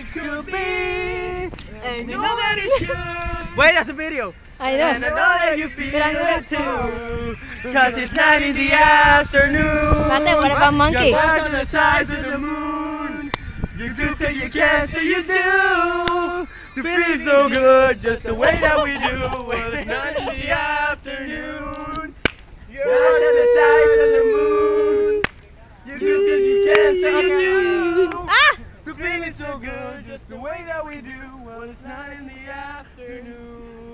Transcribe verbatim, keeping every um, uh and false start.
could be, and you know that it should. Wait, that's a video. I know. And I know that you feel it too, cause it's night in the afternoon. Mate, what about monkey? Your eyes on the sides of the moon. You do say you can, say you do. You feel so good, just the way that we do. Well, it's night in the afternoon. Your eyes on the sides of the moon. You do say you can, say you do. Ah! You feeling so good, just the way that we do. Well, it's night in the afternoon.